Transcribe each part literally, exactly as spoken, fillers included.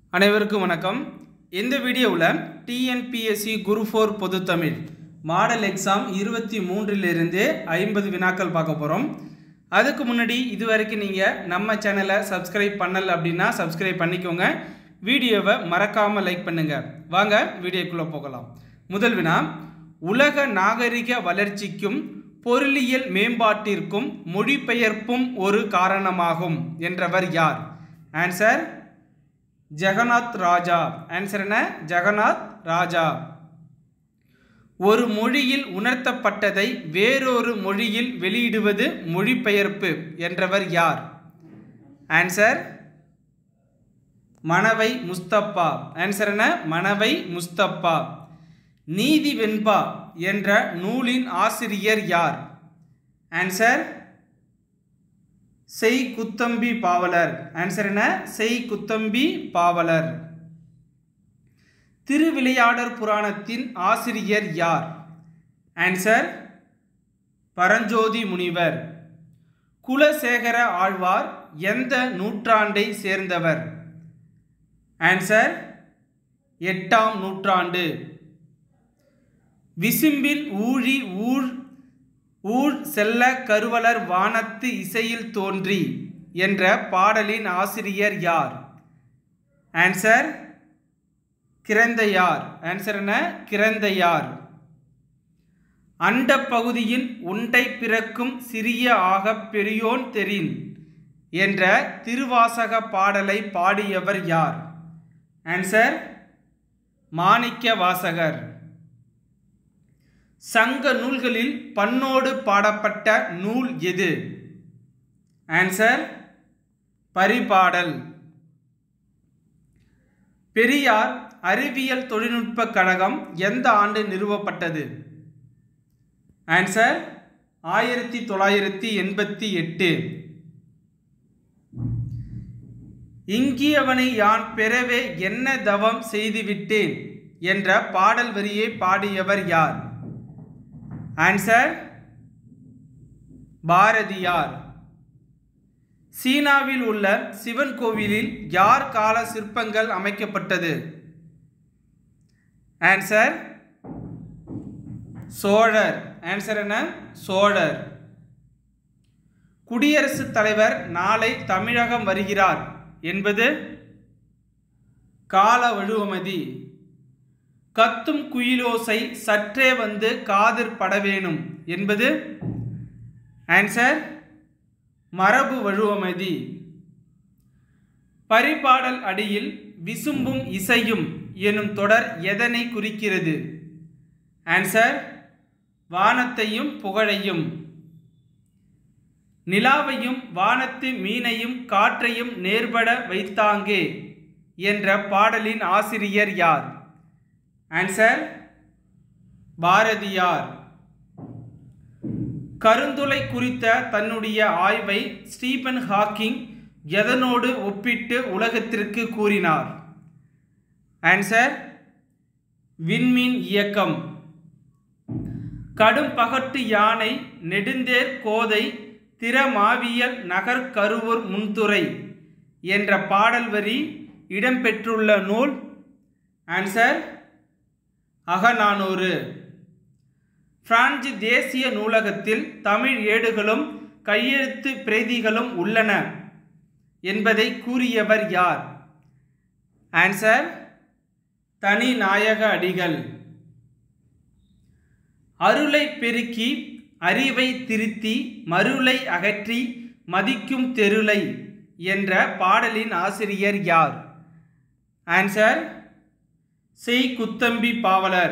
அனைவருக்கும் வணக்கம். இந்த வீடியோவில் T N P S C group four பொது தமிழ் மாடல் எக்ஸாம் இருபத்தி மூன்றிலிருந்து ஐம்பது வினாக்கள் பார்க்க போகிறோம். அதுக்கு முன்னாடி இதுவரைக்கும் நீங்கள் நம்ம சேனலை சப்ஸ்கிரைப் பண்ணல அப்படின்னா சப்ஸ்கிரைப் பண்ணிக்கோங்க. வீடியோவை மறக்காமல் லைக் பண்ணுங்கள். வாங்க வீடியோக்குள்ளே போகலாம். முதல் வினா, உலக நாகரிக வளர்ச்சிக்கும் பொருளியல் மேம்பாட்டிற்கும் மொழிபெயர்ப்பும் ஒரு காரணமாகும் என்றவர் யார்? ஆன்சர் ஜெகநாத் ராஜா. ஆன்சர் என்ன? ஜெகநாத் ராஜா. ஒரு மொழியில் உணர்த்தப்பட்டதை வேறொரு மொழியில் வெளியிடுவது மொழிபெயர்ப்பு என்றவர் யார்? ஆன்சர் மனவை முஸ்தபா. ஆன்சர் என்ன? மனவை முஸ்தபா. நீதி வெண்பா என்ற நூலின் ஆசிரியர் யார்? ஆன்சர் செய் குத்தம்பி பாவலர். ஆன்சர் என்ன? செய் குத்தம்பி பாவலர். திருவிளையாடற் புராணத்தின் ஆசிரியர் யார்? ஆன்சர் பரஞ்சோதி முனிவர். குலசேகர ஆழ்வார் எந்த நூற்றாண்டை சேர்ந்தவர்? ஆன்சர் எட்டாம் நூற்றாண்டு. விசும்பில் ஊழி ஊழ் ஊழ் செல்ல கருவலர் வானத்து இசையில் தோன்றி என்ற பாடலின் ஆசிரியர் யார்? ஆன்சர் கிரந்தையார். ஆன்சர் என்ன? கிரந்தையார். அண்ட பகுதியின் உண்டை பிறக்கும் சிறிய ஆகப் பெரியோன் தெரின் என்ற திருவாசக பாடலை பாடியவர் யார்? ஆன்சர் மாணிக்க வாசகர். சங்க நூல்களில் பண்ணோடு பாடப்பட்ட நூல் எது? ஆன்சர் பரிபாடல். பெரியார் அறிவியல் தொழில்நுட்ப கழகம் எந்த ஆண்டு நிறுவப்பட்டது? ஆன்சர் ஆயிரத்தி தொள்ளாயிரத்தி எண்பத்தி எட்டு. இங்கியவனை யான் பெறவே என்ன தவம் செய்துவிட்டேன் என்ற பாடல் வரியை பாடியவர் யார்? ஆன்சர் பாரதியார். சீனாவில் உள்ள சிவன் கோவிலில் யார் கால சிற்பங்கள் அமைக்கப்பட்டது? ஆன்சர் சோழர். ஆன்சர் என்ன? சோழர். குடியரசுத் தலைவர் நாளை தமிழகம் வருகிறார் என்பது கால வழுவமதி. கத்தும் குயிலோசை சற்றே வந்து காதிற் படவேணும் என்பது ஆன்சர் மரபு வழுவமதி. பரிபாடல் அடியில் விசும்பும் இசையும் எனும் தொடர் எதனை குறிக்கிறது? ஆன்சர் வானத்தையும் புகழையும். நிலாவையும் வானத்து மீனையும் காற்றையும் நேர்பட வைத்தாங்கே என்ற பாடலின் ஆசிரியர் யார்? ஆன்சர் பாரதியார். கருந்துளை குறித்த தன்னுடைய ஆய்வை ஸ்டீபன் ஹாக்கிங் எதனோடு ஒப்பிட்டு உலகத்திற்கு கூறினார்? ஆன்சர் விண்மீன் இயக்கம். கடும் பகட்டு யானை நெடுந்தேர் கோதை திறமாவியல் நகர் கருவூர் முன்துறை என்ற பாடல் வரி இடம்பெற்றுள்ள நூல்? ஆன்சர் அகநானூறு. பிரான்சு தேசிய நூலகத்தில் தமிழ் ஏடுகளும் கையெழுத்து பிரதிகளும் உள்ளன என்பதை கூறியவர் யார்? ஆன்சர் தனிநாயக அடிகள். அருளை பெருக்கி அறிவை திருத்தி மருளை அகற்றி மதிக்கும் தெருளை என்ற பாடலின் ஆசிரியர் யார்? ஆன்சர் செய் குத்தம்பி பாவலர்.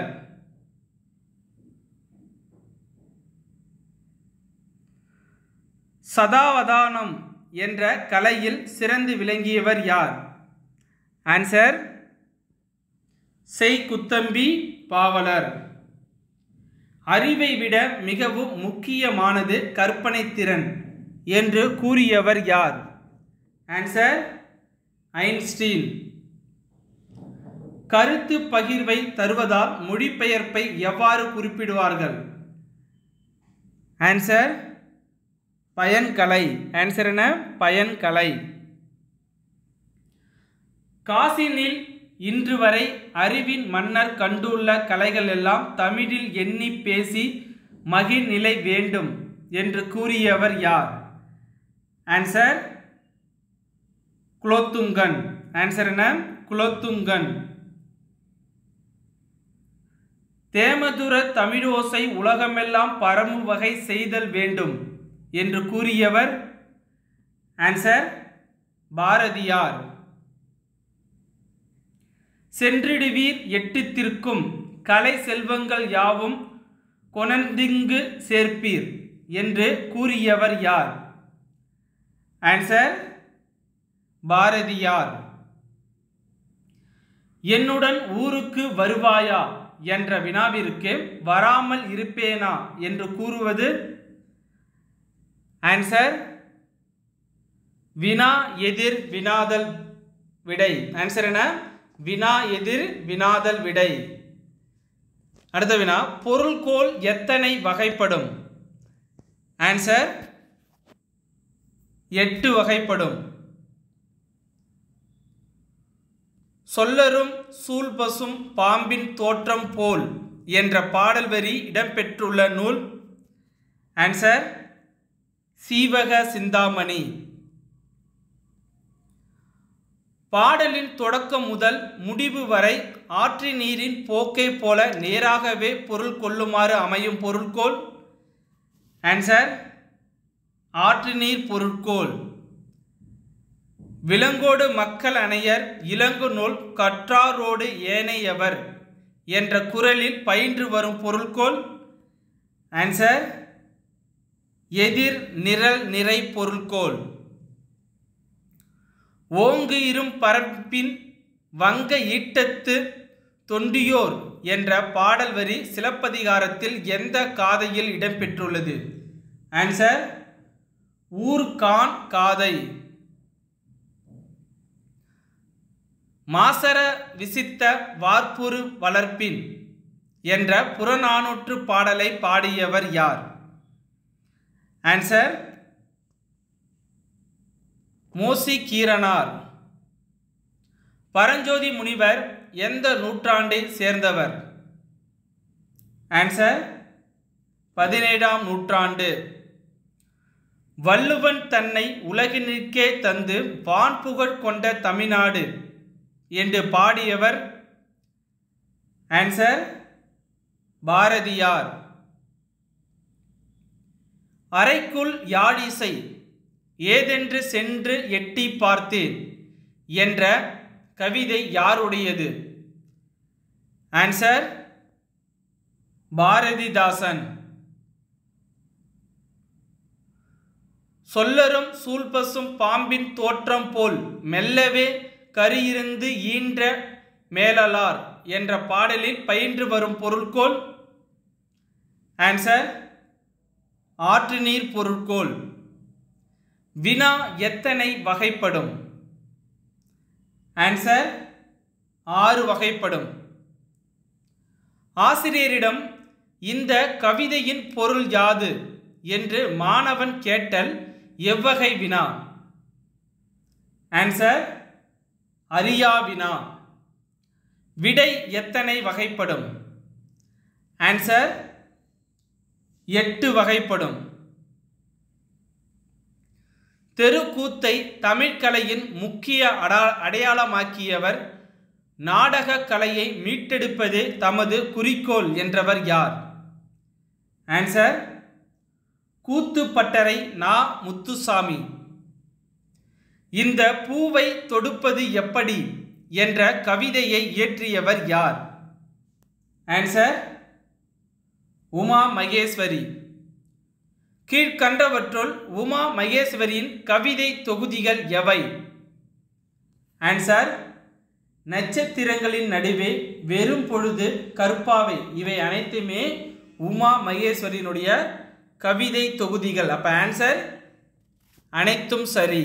சதாவதானம் என்ற கலையில் சிறந்து விளங்கியவர் யார்? ஆன்சர் செய் குத்தம்பி பாவலர். அறிவை விட மிகவும் முக்கியமானது கற்பனை திறன் என்று கூறியவர் யார்? Answer Einstein. கருத்து பகிர்வை தருவதால் மொழிபெயர்ப்பை எவ்வாறு குறிப்பிடுவார்கள்? ஆன்சர் பயன்கலை. ஆன்சர் என்ன? பயன்கலை. காசினில் இன்று வரை அறிவின் மன்னர் கண்டுள்ள கலைகள் எல்லாம் தமிழில் எண்ணி பேசி மகிழ் நிலை வேண்டும் என்று கூறியவர் யார்? ஆன்சர் குலோத்துங்கன். ஆன்சர் என்ன? குலோத்துங்கன். தேமதுர தமிழோசை உலகமெல்லாம் பரமு வகை செய்தல் வேண்டும் என்று கூறியவர்? ஆன்சர் பாரதியார். சென்றிடுவீர் எட்டுத்திற்கும் கலை செல்வங்கள் யாவும் கொணர்ந்திங்கு சேர்ப்பீர் என்று கூறியவர் யார்? ஆன்சர் பாரதியார். என்னுடன் ஊருக்கு வருவாயா என்ற வினாவிற்கு வராமல் இருப்பேனா என்று கூறுவது? ஆன்சர் வினா எதிர் வினாதல் விடை. ஆன்சர் என்ன? வினா எதிர் வினாதல் விடை. அடுத்த வினா, பொருள்கோள் எத்தனை வகைப்படும்? ஆன்சர் எட்டு வகைப்படும். சொல்லரும் சூழ்பசும் பாம்பின் தோற்றம் போல் என்ற பாடல் வரி இடம்பெற்றுள்ள நூல்? ஆன்சர் சீவக சிந்தாமணி. பாடலின் தொடக்கம் முதல் முடிவு வரை ஆற்று நீரின் போக்கை போல நேராகவே பொருள் கொள்ளுமாறு அமையும் பொருட்கோள்? ஆன்சர் ஆற்று நீர் பொருட்கோள். விலங்கோடு மக்கள் அணையர் இலங்கு நூல் கற்றாரோடு ஏனையவர் என்ற குறளில் பயின்று வரும் பொருட்கோள்? ஆன்சர் எதிர் நிரல் நிறை பொருட்கோள். ஓங்கு இரும் பரப்பின் வங்க ஈட்டத்து தொண்டியோர் என்ற பாடல் வரி சிலப்பதிகாரத்தில் எந்த காதையில் இடம்பெற்றுள்ளது? ஆன்சர் ஊர்கான் காதை. மாசர விசித்த வார்ப்புரு வளர்ப்பின் என்ற புறநானூற்று பாடலை பாடியவர் யார்? ஆன்சர் மோசி கீரனார். பரஞ்சோதி முனிவர் எந்த நூற்றாண்டை சேர்ந்தவர்? ஆன்சர் பதினேழாம் நூற்றாண்டு. வள்ளுவன் தன்னை உலகினிற்கே தந்து வான்புகழ் கொண்ட தமிழ்நாடு என்று பாடியவர்? ஆன்சர் பாரதியார். அறைக்குள் யாழிசை ஏதென்று சென்று எட்டி பார்த்தேன் என்ற கவிதை யாருடையது? ஆன்சர் பாரதிதாசன். சொல்லரும் சூழ்பசும் பாம்பின் தோற்றம் போல் மெல்லவே கரியிருந்து ஈன்ற மேலலார் என்ற பாடலில் பயின்று வரும் பொருட்கோள்? ஆன்சர் ஆற்று நீர் பொருட்கோள். வினா எத்தனை வகைப்படும்? ஆன்சர் ஆறு வகைப்படும். ஆசிரியரிடம் இந்த கவிதையின் பொருள் யாது என்று மாணவன் கேட்டல் எவ்வகை வினா? ஆன்சர் அறியா வினா. விடை எத்தனை வகைப்படும்? ஆன்சர் எட்டு வகைப்படும். தெருக்கூத்தை தமிழ்கலையின் முக்கிய அடையாளமாக்கியவர் நாடக கலையை மீட்டெடுப்பதே தமது குறிக்கோள் என்றவர் யார்? ஆன்சர் கூத்துப்பட்டறை நா முத்துசாமி. இந்த பூவை தொடுப்பது எப்படி என்ற கவிதையை இயற்றியவர் யார்? ஆன்சர் உமா மகேஸ்வரி. கீழ்கண்டவற்றுள் உமா மகேஸ்வரியின் கவிதை தொகுதிகள் எவை? ஆன்சர் நட்சத்திரங்களின் நடுவே, வெறும் பொழுது, கற்பாவை. இவை அனைத்துமே உமா மகேஸ்வரியினுடைய கவிதை தொகுதிகள். அப்ப ஆன்சர் அனைத்தும் சரி.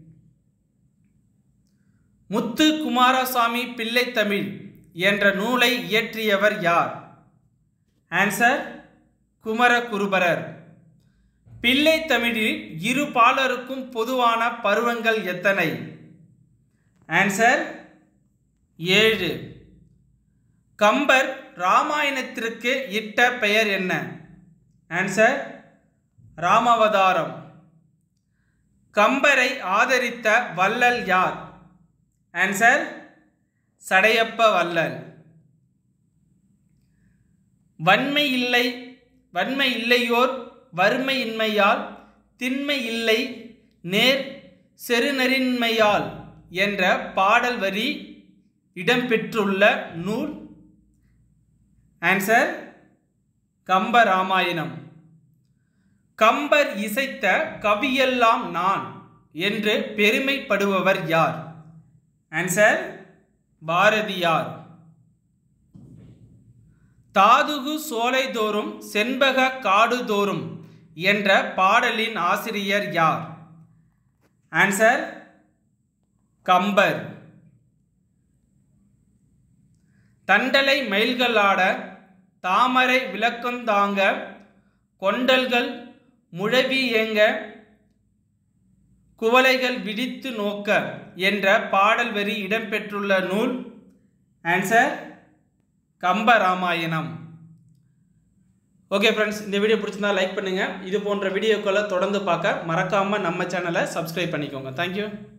முத்து குமாரசாமி பிள்ளை தமிழ் என்ற நூலை இயற்றியவர் யார்? ஆன்சர் குமரகுருபரர். பிள்ளை தமிழில் இரு பாலருக்கும் பொதுவான பருவங்கள் எத்தனை? ஆன்சர் ஏழு. கம்பர் ராமாயணத்திற்கு இட்ட பெயர் என்ன? ஆன்சர் ராமாவதாரம். கம்பரை ஆதரித்த வள்ளல் யார்? ஆன்சர் சடையப்ப வள்ளல். வன்மை இல்லை வன்மை இல்லையோர் வறுமை இன்மையால் திண்மை இல்லை நேர் செருநெறின்மையால் என்ற பாடல் வரி இடம்பெற்றுள்ள நூல்? ஆன்சர் கம்பராமாயணம். கம்பர் இசைத்த கவியெல்லாம் நான் என்று பெருமைப்படுபவர் யார்? ஆன்சர் பாரதியார். தாதுகு சோலைதோறும் செண்பக காடுதோறும் என்ற பாடலின் ஆசிரியர் யார்? ஆன்சர் கம்பர். தண்டலை மயில்களாட தாமரை விளக்கந்தாங்க கொண்டல்கள் முழவி ஏங்க குவளைகள் விழித்து நோக்க என்ற பாடல் வரி இடம்பெற்றுள்ள நூல்? ஆன்சர் கம்பராமாயணம். ஓகே ஃப்ரெண்ட்ஸ், இந்த வீடியோ பிடிச்சிருந்தா லைக் பண்ணுங்கள். இது போன்ற வீடியோக்களை தொடர்ந்து பார்க்க மறக்காமல் நம்ம சேனலை சப்ஸ்கிரைப் பண்ணிக்கோங்க. தேங்க்யூ.